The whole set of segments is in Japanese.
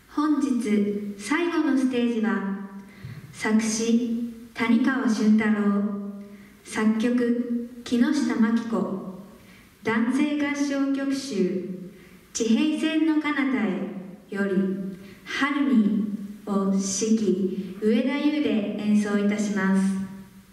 本日最後のステージは作詞谷川俊太郎、作曲木下真紀子、男声合唱曲集「地平線の彼方へ」より「春に」を指揮上田優で演奏いたします。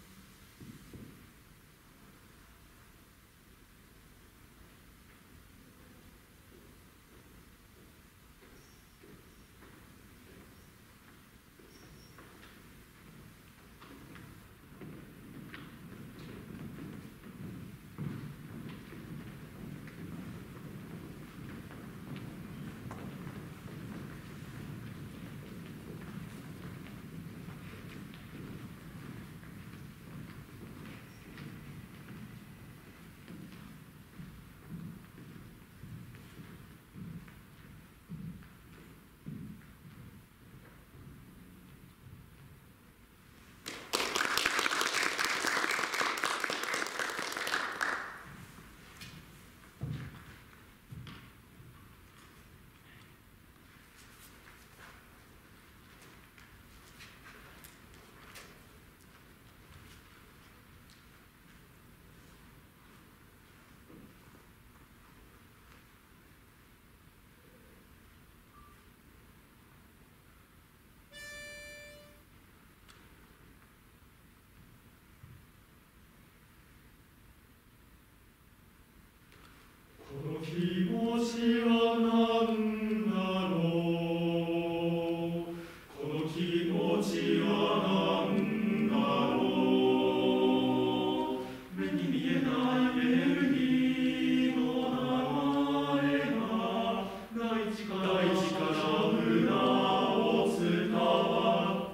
気持ちは何だろう、この気持ちは何だろう、目に見えないエネルギーの流れが大地から胸を伝わって、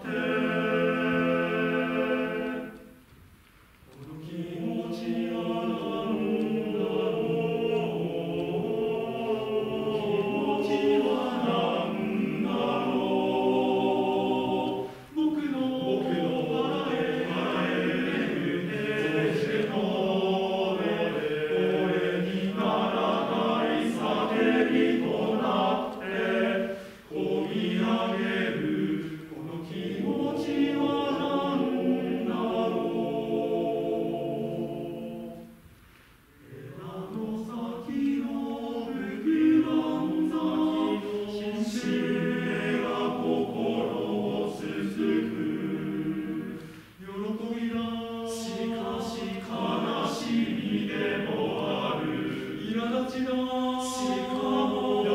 この気持ちは何だろう、しかも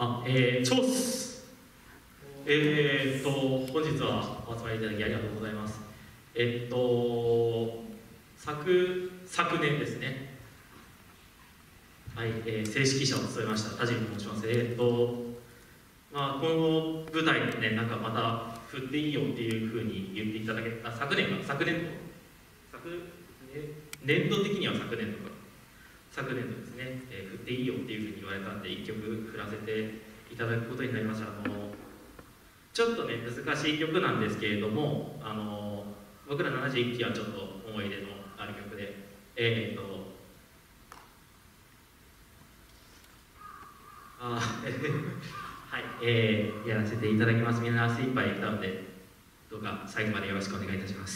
チョース。本日はお集まりいただきありがとうございます。昨年ですね、はい、正式者を務めました田尻と申します。この舞台でね、なんかまた振っていいよっていうふうに言っていただけた、年度的には昨年度ですね、振っていいよっていうふうに言われたんで、1曲振らせていただくことになりました。ちょっとね、難しい曲なんですけれども、僕ら71期はちょっと思い出のある曲で、はい、やらせていただきます。みんな精一杯歌うので、どうか最後までよろしくお願いいたします。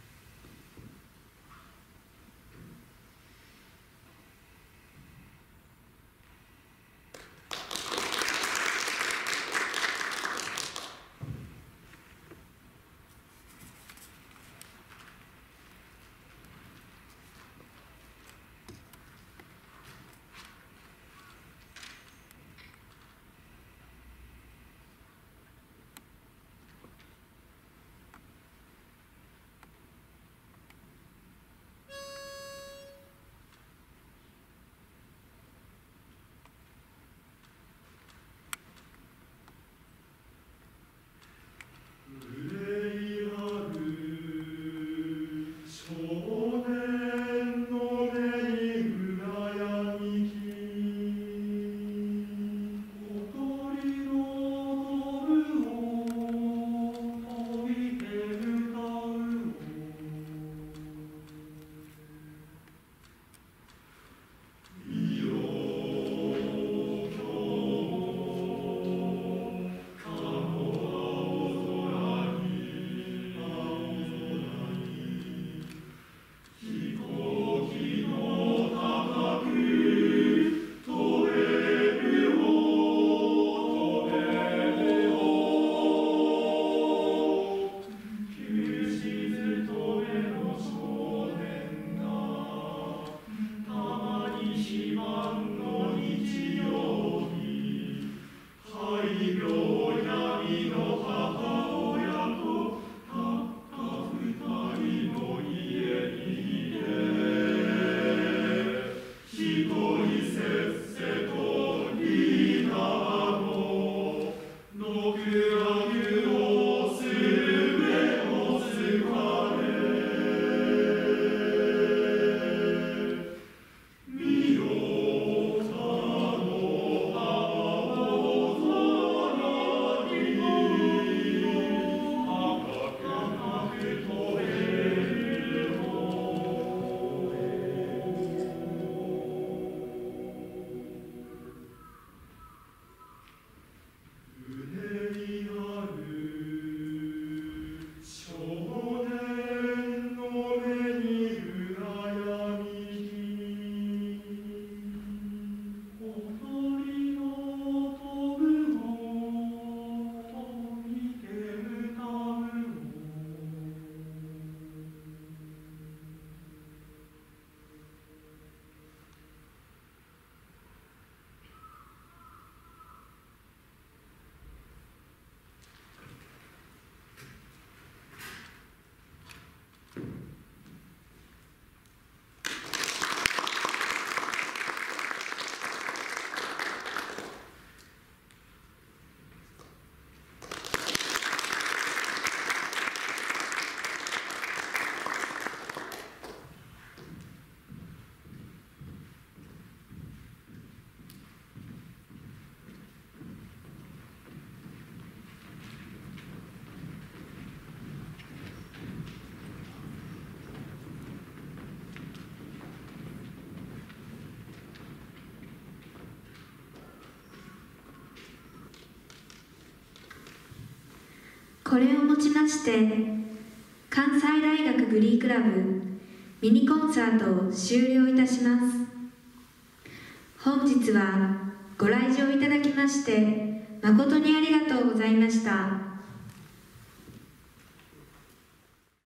これをもちまして関西大学グリークラブミニコンサートを終了いたします。本日はご来場いただきまして誠にありがとうございました。